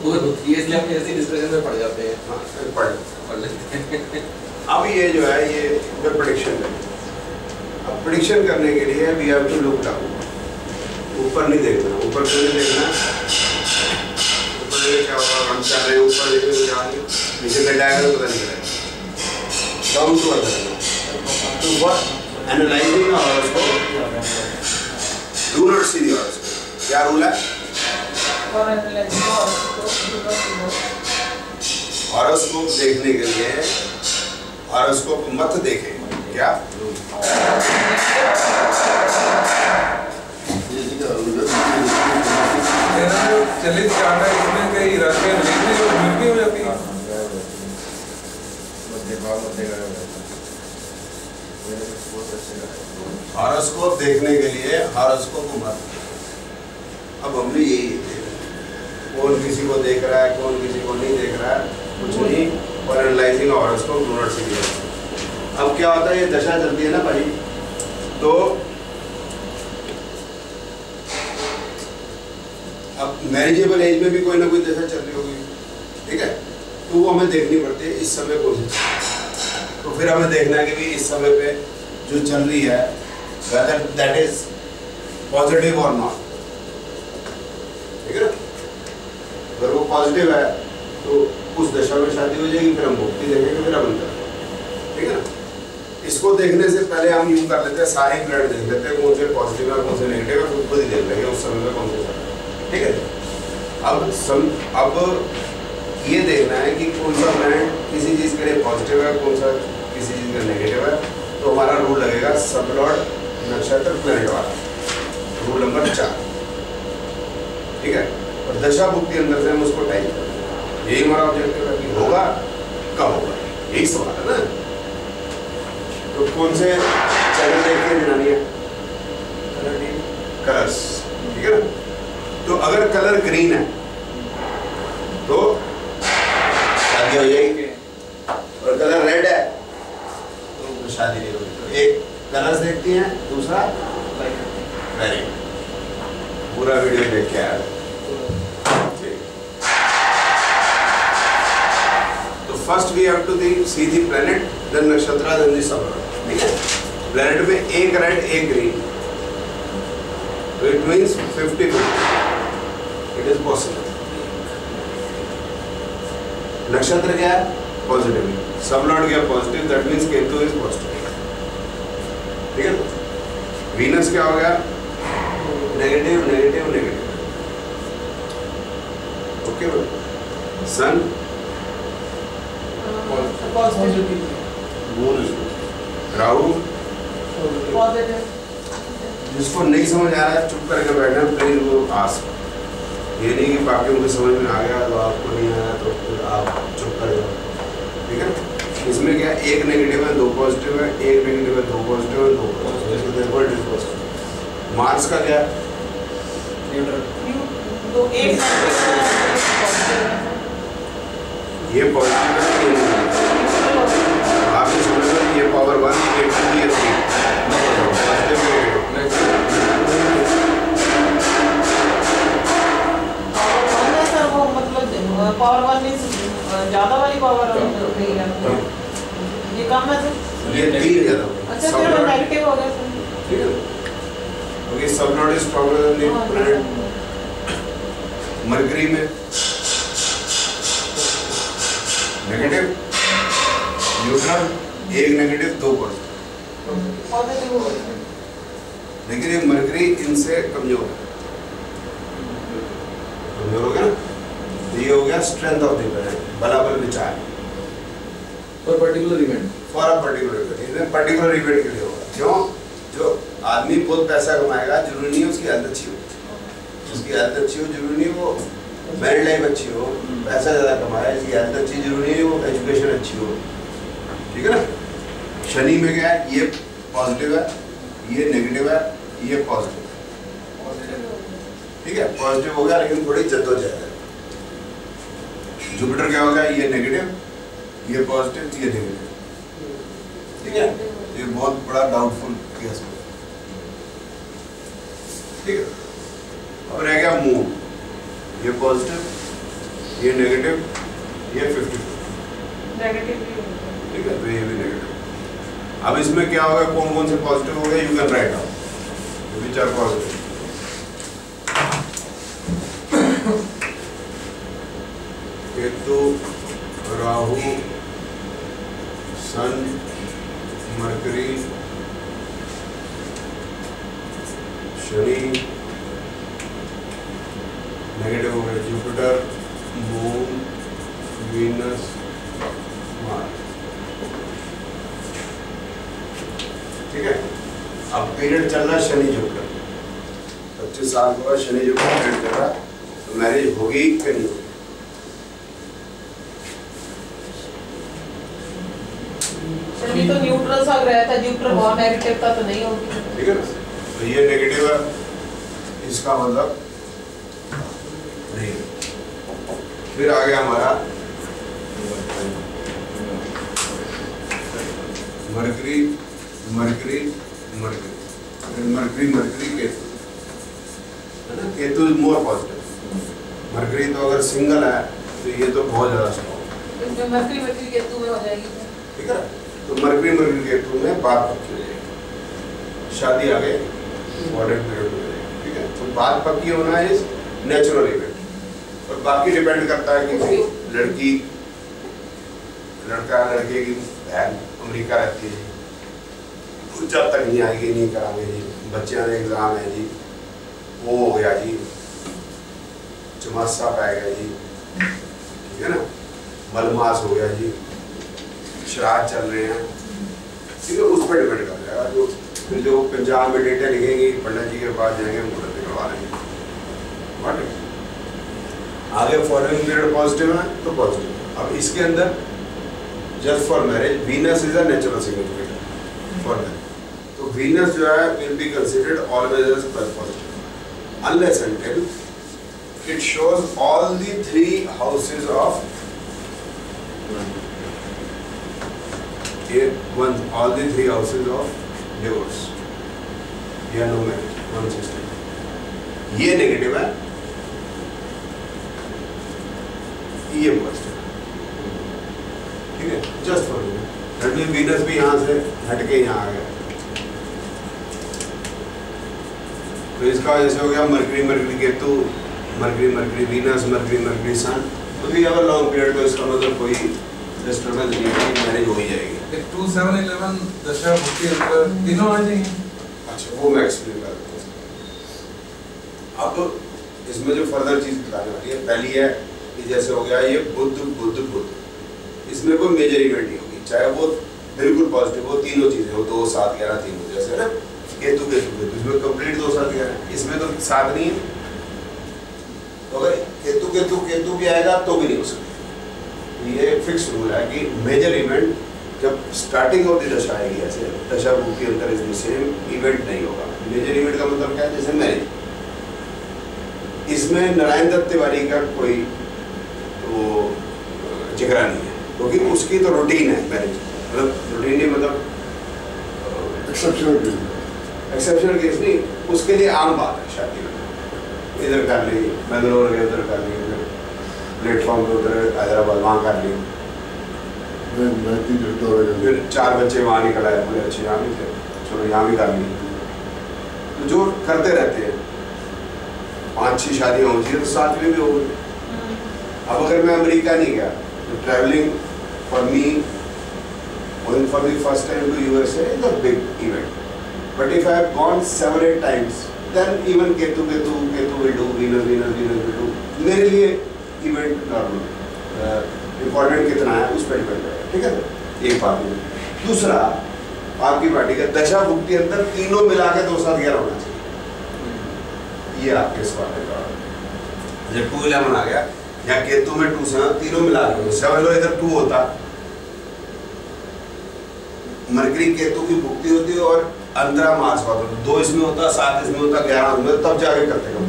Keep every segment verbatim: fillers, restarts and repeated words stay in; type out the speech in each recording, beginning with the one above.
Over होती है, इसलिए हम ऐसी डिस्कशन में पड़ जाते हैं। हाँ पढ़ पढ़ लेते हैं। अब ये जो है ये मैं प्रेडिक्शन है। अब प्रेडिक्शन करने के लिए we have to look down, ऊपर नहीं देखना, ऊपर क्यों नहीं देखना, ऊपर देखे क्या होगा, हम चल रहे हैं ऊपर देखे तो जाएंगे, नीचे बैठ आएगा तो पता नहीं चलेगा। डाउन टू अर्थ करना, तो what analysing horoscope, do not see the horoscope. क्या रूल है? हॉरोस्कोप देखने के लिए हॉरोस्कोप मत देखें। क्या चलित काटा इसमें कई राशियां लिखने और मिलती हो जाती है। हॉरोस्कोप देखने के लिए हॉरोस्कोप मत। अब हमने यही कौन किसी को देख रहा है, कौन किसी को नहीं देख रहा है, कुछ नहीं, और analysing horoscope do not see. अब क्या होता है, ये दशा चलती है ना भाई, तो अब मैरिजेबल एज में भी कोई ना कोई दशा चल रही होगी, ठीक है, तो वो हमें देखनी पड़ती है इस समय कौन सी। तो फिर हमें देखना है कि भी इस समय पे जो चल रही है whether that is positive or not, ठीक है ना। अगर वो पॉजिटिव है तो उस दशा में शादी हो जाएगी, फिर हम भक्ति देखेंगे, फिर हम अंतर, ठीक है ना। इसको देखने से पहले हम यूं कर लेते हैं, सारे प्लैनेट देख लेते हैं, कौन से पॉजिटिव है कौन से नेगेटिव है, खुद ही देख लेंगे उस समय में कौन से, ठीक है। अब सम अब ये देखना है कि कौन सा प्लैनेट किसी चीज़ के लिए पॉजिटिव है, कौन सा किसी चीज़ का नेगेटिव है। तो हमारा रूल लगेगा सब लॉर्ड नक्षत्र प्लैनेट वाला, रूल नंबर चार, ठीक है। और दशा बुक के अंदर से हम उसको टाइप करें, यही हमारा ऑब्जेक्टिव है कि होगा कब होगा, यही सवाल है ना। तो कौन से चैनल देख के बनानी है? कलर्स, ठीक है ना। तो अगर कलर ग्रीन है तो शादी हो जाएगी, और कलर रेड है तो शादी नहीं होगी। तो एक कलर्स देखती हैं, दूसरा वेरी, पूरा वीडियो देख के आया। तो first we have to see the planet, then नक्षत्र, देन दी सन, ठीक है। प्लैनेट में एक रेड एक ग्रीन, तो it means fifty fifty, it is possible. नक्षत्र क्या है? पॉजिटिव। सब लॉर्ड क्या positive, that means Ketu is positive, ठीक है। वीनस क्या हो गया? Negative negative negative, okay. Sun Rahu, जिसको नहीं समझ आ रहा है चुप करके बैठना, प्लीज वो आस्क। ये नहीं कि बाकियों को समझ में आ गया तो आपको नहीं आया तो फिर आप चुप कर जाओ, ठीक है। इसमें क्या, एक नेगेटिव है दो पॉजिटिव है, एक नेगेटिव है दो पॉजिटिव है, दो पॉजिटिव। मार्स का क्या, ये पॉजिटिव है, आप समझ लो ये पावर वन, ये टू, ये थ्री, पावर वन ज्यादा वाली पावर नहीं है, ये कम है सर, ये तीन ज्यादा। अच्छा फिर वो नेगेटिव हो गया सर, ठीक है। Okay, sub lord is stronger than the planet. Mercury में नेगेटिव, न्यूट्रल, एक नेगेटिव दो पॉजिटिव, लेकिन ये मरकरी इनसे कमजोर है, कमजोर हो गया ना। ये हो गया स्ट्रेंथ ऑफ द प्लैनेट, बलाबल विचार for particular event, for a particular event, इसमें पर्टिकुलर इवेंट के लिए होगा। क्यों? जो आदमी बहुत पैसा कमाएगा जरूरी नहीं है उसकी हेल्थ अच्छी हो, उसकी हेल्थ अच्छी हो जरूरी नहीं वो मैरिड लाइफ अच्छी हो, पैसा ज़्यादा कमाए इसकी हेल्थ अच्छी जरूरी नहीं वो एजुकेशन अच्छी हो, ठीक है ना। शनि में क्या है, ये पॉजिटिव है, ये नेगेटिव है, ये पॉजिटिव, ठीक है। पॉजिटिव हो गया लेकिन थोड़ी जद्दोजहद है। जुपिटर क्या होगा, ये नेगेटिव, ये पॉजिटिव, ये नेगेटिव, ठीक है। ये बहुत बड़ा डाउटफुल केस है, ठीक है। अब रह गया मून, ये पॉजिटिव, ये नेगेटिव, ये फिफ्टी नेगेटिव भी ठीक है, तो ये भी नेगेटिव। अब इसमें क्या होगा, कौन कौन से पॉजिटिव हो गए, you can write out which are positive. Ketu, Rahu, sun, Mercury, Shani, negative हो गए जुपिटर, मून, वीनस, मार्स। ठीक है, अब पीरियड चल रहा है शनि जुपिटर, पच्चीस साल के बाद शनि जुपिटर पीरियड चल रहा है, तो मैरिज होगी कि नहीं होगी? शनि तो न्यूट्रल सा ग्रह था, जुपिटर बहुत नेगेटिव था, तो नहीं होगी। ठीक है ना, तो ये नेगेटिव है, इसका मतलब नहीं। फिर आ गया हमारा Mercury, Mercury, Mercury, Mercury, Mercury, Ketu है ना, Ketu is more positive. Mercury तो अगर सिंगल है तो ये तो बहुत ज्यादा स्ट्रॉन्ग, मरकरी मरकरी केतु में हो जाएगी। ठीक है, तो मरकरी मरकरी केतु में बात पक्की हो जाएगी, शादी आ गई, मॉडर्न पीरियड हो जाएगी। ठीक है, तो बात पक्की होना इज नेचुरल इवेंट, और बाकी डिपेंड करता है कि भाई लड़की, लड़का लड़के की बहन अमेरिका रहती है जी, जब तक नहीं आएगी नहीं करांगे जी, बच्चे का एग्जाम है जी, वो हो गया जी, चमासा पै गया जी, ठीक है ना, मलमास हो गया जी, श्राद्ध चल रहे हैं, ठीक है, उस पर डिपेंड कर जाएगा। जो फिर जो पंजाब में डेटा लिखेंगे पंडित जी के पास जाएंगे, मुहूर्त करवा लेंगे। आगे फॉलोइंग पीरियड पॉजिटिव है तो पॉजिटिव। अब इसके अंदर just for marriage Venus is a natural significant for marriage, तो वीनस जो है will be considered always as positive unless until it shows all the three houses of one, all the three houses of divorce या no marriage, one system. ये negative है, ये positive, ठीक है, just for that mean Venus भी यहाँ से हट के यहाँ आ गया। तो इसका जैसे हो गया Mercury Mercury Ketu, Mercury Mercury Venus, Mercury Mercury sun, तो भी अगर लॉन्ग पीरियड तो इसका मतलब कोई डिस्टर्बेंस नहीं है, मैरिज हो ही जाएगी। टू सेवन इलेवन दशा भुक्ति अंतर तीनों आ जाएंगे। अच्छा, वो मैं एक्सप्लेन कर देता हूँ। अब इसमें जो फर्दर चीज बताने वाली है, पहली है कि जैसे हो गया ये बुद्ध बुद्ध बुद्ध, इसमें कोई मेजर इवेंट नहीं होगी, चाहे वो बिल्कुल पॉजिटिव हो, तीनों चीजें हो, दो सात ग्यारह तीनों, जैसे ना केतु केतु केतु, इसमें कंप्लीट दो सात ग्यारह, इसमें तो सात नहीं है, तो अगर केतु केतु केतु भी आएगा तो भी नहीं हो सकता। ये फिक्स रूल है कि मेजर इवेंट जब स्टार्टिंग ऑफ द दशा आएगी, ऐसे दशा भुक्ति अंतर इज द सेम, इवेंट नहीं होगा। मेजर इवेंट का मतलब क्या है, जैसे मैरिज, इसमें नारायण दत्त तिवारी का कोई वो जिक्र नहीं है, क्योंकि तो उसकी तो रूटीन है मैरिज, मतलब रूटीन नहीं मतलब एक्सेप्शनल केस, एक्सेप्शनल केस नहीं, उसके लिए आम बात है शादी में, इधर कर ली, बेंगलोर गए उधर कर ली, प्लेटफॉर्म पे उधर हैदराबाद वहाँ कर ली, फिर चार बच्चे वहाँ निकल आए, बोले अच्छे यहाँ भी थे, चलो यहाँ भी कर ली, तो जो करते रहते हैं, पाँच छह शादियाँ होती है तो सातवीं भी हो गई। अब अगर मैं अमेरिका नहीं गया तो travelling for me going for the first time to USA is a big event, but if I have gone seven eight times then even Ketu Ketu Ketu will do, Venus Venus Venus will do, मेरे लिए event normal, important कितना है उस पर depend करेगा। ठीक है, एक बात है। दूसरा, आपकी पार्टी का दशा भुक्ति अंतर तीनों मिला के दो सात ग्यारह होना चाहिए, ये आपके सवाल का जवाब। जब टू इलेवन आ गया या केतु में टू से तीनों मिला के सेवन लो, इधर टू होता, मरकरी केतु की भुक्ति होती है और अंतरा मास होता, दो इसमें होता, सात इसमें होता, ग्यारह इसमें, तब जाके करते हैं।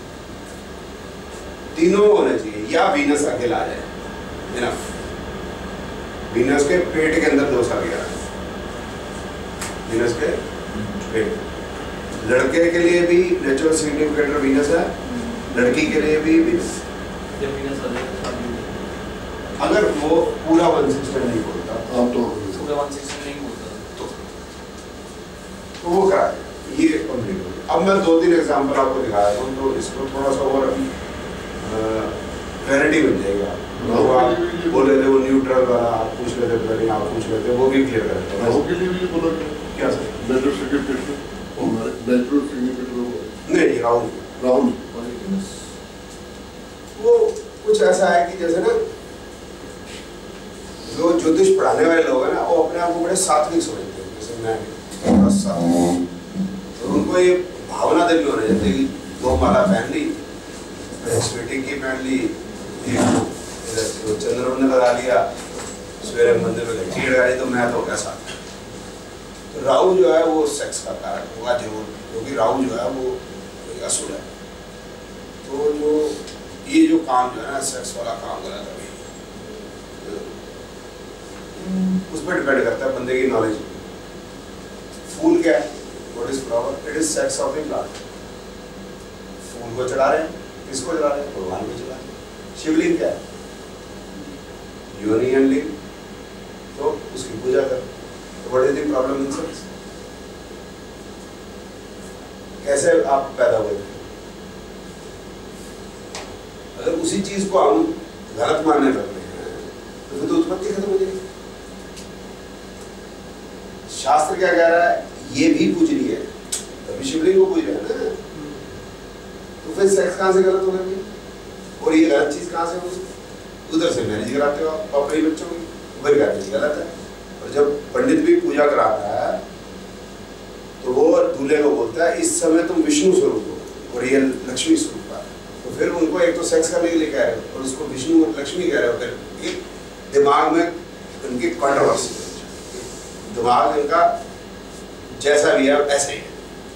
तीनों होने चाहिए, या वीनस अकेला आ जाए, इनफ, वीनस के पेट के अंदर दो साल ग्यारह, वीनस के पेट, लड़के के लिए भी नेचुरल सिग्निफिकेटर वीनस है, लड़की के लिए भी वीनस। जब वीनस आ जाए अगर वो पूरा वन सिक्सटी नहीं बोलता आप तो पूरा वन सिक्सटी नहीं बोलता तो तो वो क्या है, ये कंप्लीट हो गया। अब मैं दो तीन एग्जांपल आपको दिखा रहा हूँ तो इसको थोड़ा सा और क्लैरिटी मिल जाएगा। वो आप बोल रहे थे वो न्यूट्रल वाला आप पूछ रहे थे, पहले आप पूछ रहे थे, वो भी क्लियर करते हैं। राहु के लिए भी बोला क्या सर? नेचुरल सिग्निफिकेशन हमारे नेचुरल सिग्निफिकेशन नहीं राहुल राहुल वो कुछ ऐसा है कि जैसे ना जो ज्योतिष पढ़ाने वाले लोग हैं ना वो अपने आप को बड़े सात्विक समझते हैं। जैसे मैं थोड़ा सात्विक, तो उनको ये भावना दिल में होने जाती है कि दो माला पहन ली, स्वेटिंग की पहन ली, तो चंद्रमंडल लगा लिया, सवेरे मंदिर में घंटी लगा ली, तो मैं तो कैसा। तो राहु जो है वो सेक्स का कारक होगा जरूर, क्योंकि राहु जो है वो असुर है। तो जो ये जो काम जो है ना सेक्स वाला काम गलत है, उस पर डिपेंड करता है बंदे की नॉलेज। फूल क्या है? What is flower? It is sex of a plant. फूल को चढ़ा रहे हैं, किसको चढ़ा रहे हैं? भगवान को चढ़ा रहे हैं। शिवलिंग क्या है? योनि एंड लिंग, तो उसकी पूजा कर। तो what is the problem in sex? कैसे आप पैदा हुए थे? अगर उसी चीज को हम गलत मानने लग रहे हैं तो फिर तो उत्पत्ति खत्म हो जाएगी। शास्त्र क्या कह रहा है? ये भी पूजनीय है, तभी शिवलिंग को पूज रहे हैं ना। तो फिर सेक्स कहाँ से गलत हो गया? और ये गलत चीज कहाँ से हो? उधर से मैरिज कराते हो आप अपने बच्चों की, उधर कहते हैं गलत है। और जब पंडित भी पूजा कराता है तो वो दूल्हे को बोलता है इस समय तुम विष्णु स्वरूप हो और ये लक्ष्मी स्वरूप है। तो फिर उनको एक तो सेक्स करने के लिए कह रहे हो और उसको विष्णु और लक्ष्मी कह रहे हो। फिर ये दिमाग में उनकी कंट्रोवर्सी, दिमाग इनका जैसा भी है ऐसे ही है।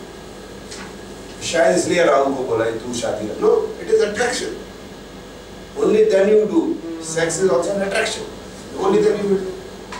शायद इसलिए राहु को बोला तू शादी कर। No, it is attraction, only then you do. Sex is also an attraction, only then you do.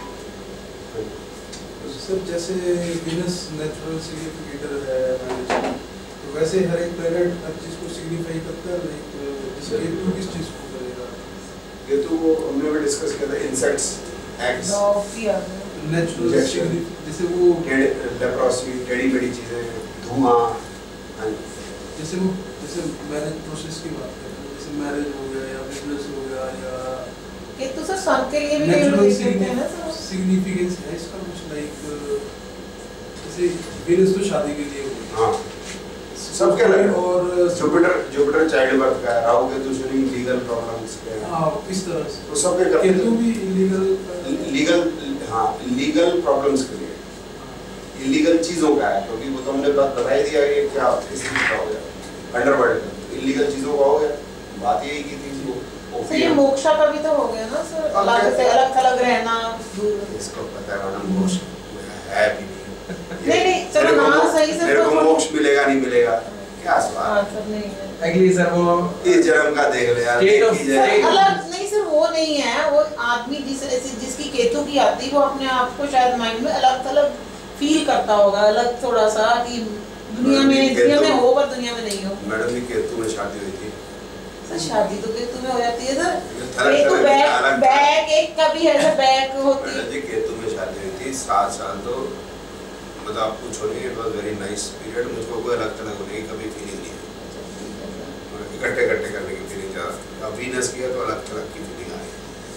Sir जैसे वीनस नेचुरल सिग्निफिकेटर है, तो वैसे हर एक प्लैनेट हर चीज को सिग्निफाई करता है। लाइक जैसे केतु किस चीज को करेगा? केतु को हमने भी डिस्कस किया था, इंसेक्ट्स, एग्स, नेचुरल जैसे वो लेप्रोसी, टेढ़ी मेढ़ी चीजें, धुआं। जैसे वो जैसे मैरिज प्रोसेस की बात करें, जैसे मैरिज हो गया या बिजनेस हो गया या केतु सर सन के लिए भी नेचुरल देते हैं ना सर। सिग्निफिकेंस है इसका कुछ? लाइक जैसे वीनस तो शादी के लिए हो, हाँ सबके अलग। और जुपिटर जुपिटर चाइल्ड बर्थ का है, राहु केतु शनि लीगल प्रॉब्लम्स के हैं। हाँ इस तरह से तो सबके करते केतु भी इलीगल लीगल, हाँ लीगल प्रॉब्लम्स के लिए, इलीगल चीजों का है। क्योंकि वो तो हमने बात बता ही दिया कि क्या इस चीज का हो गया अंडरवर्ल्ड, इलीगल चीजों का हो गया। बात यही की थी वो सर ये मोक्षा का भी तो हो गया ना सर, अलग से अलग थलग रहना। इसको पता है ना मोक्ष है भी नहीं नहीं चलो ना सही से मेरे को मोक्ष मिलेगा नहीं मिलेगा क्या सवाल? हाँ सर नहीं है अगली सर वो इस जन्म का देख ले यार, State of- देखी जाए। अलग नहीं सर, वो नहीं है। वो आदमी जिस जिसकी केतु की आती वो अपने आप को शायद माइंड में अलग थलग फील करता होगा, अलग थोड़ा सा कि दुनिया में दुनिया में हो पर दुनिया में नहीं हो। मैडम की केतु में शादी हुई थी सर शादी तो केतु में हो जाती है सर। अलग केतु तरह की बैक अलग- बैक एक का भी है सर, बैक होती है। मैडम जी केतु में शादी हुई थी, सात साल तो मतलब आप पूछो नहीं, it was very nice period. मुझको कोई अलग तरह होने की कभी फीलिंग नहीं है, इकट्ठे इकट्ठे करने की फीलिंग ज़्यादा। अब वीनस किया तो अलग तरह की फीलिंग आई।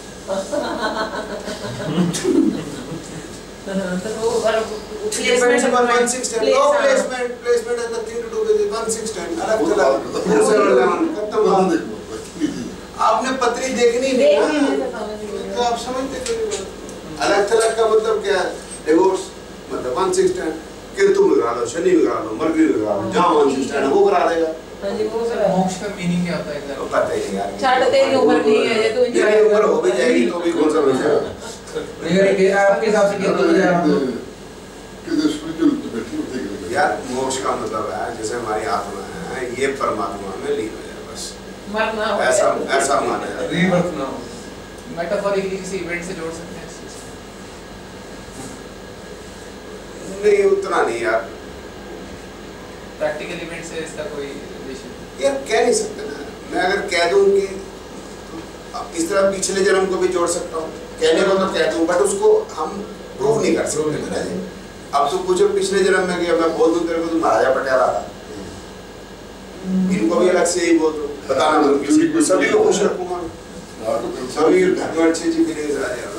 तो वो और Depends upon one sixteen. No placement, placement has nothing to do with it. one sixteen. अलग तरह खत्म बात। आपने पत्री देखनी नहीं ना, तो आप समझते क्यों? अलग थलग का मतलब क्या है? डिवोर्स मतलब one sixteen, केतु में करा लो, शनि में करा लो, मरकरी में करा लो, जहाँ one sixteen है वो करा देगा। हाँ जी वो सर मोक्ष का मीनिंग क्या होता है इधर? तो पता ही नहीं यार। छाट तेरी उम्र नहीं है ये तो enjoy मेरी उम्र हो भी जाएगी तो भी कौन सा बचेगा? आपके हिसाब से केतु जो है यार मोक्ष का मतलब है जैसे हमारी आत्मा है ये परमात्मा में लीन हो जाए, बस मरना हो ऐसा जाए। ऐसा माना जाता है। रीबर्थ ना हो। मेटाफोरिकली किसी इवेंट से जोड़ सकते हैं इस चीज को? नहीं उतना नहीं यार, प्रैक्टिकल इवेंट से इसका कोई रिलेशन? यार कह नहीं सकते ना। मैं अगर कह दूं कि अब इस तरह पिछले जन्म को भी जोड़ सकता हूँ, कहने को तो कह दूँ बट उसको हम प्रूव नहीं कर सकते ना जी। अब तो कुछ पिछले जन्म में गया, मैं बोल दूँ तेरे को तू महाराजा पटियाला था, इनको भी अलग से ही बोल दो, बताना मैं किसी को, सभी को खुश रखूंगा, सभी भगवान अच्छी जी मिलेंगे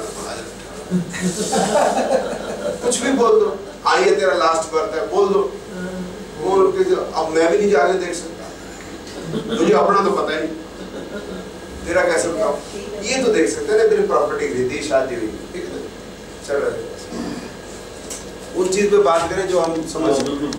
कुछ भी बोल दो, हाँ ये तेरा लास्ट बर्थ है बोल दो, बोल के अब मैं भी नहीं जाके देख सकता, तुझे अपना तो पता ही नहीं, तेरा कैसे बताओ, ये तो देख सकते हैं मेरी प्रॉपर्टी खरीदी शादी हुई, ठीक है चल रहा है उन चीज पे बात करें जो हम समझ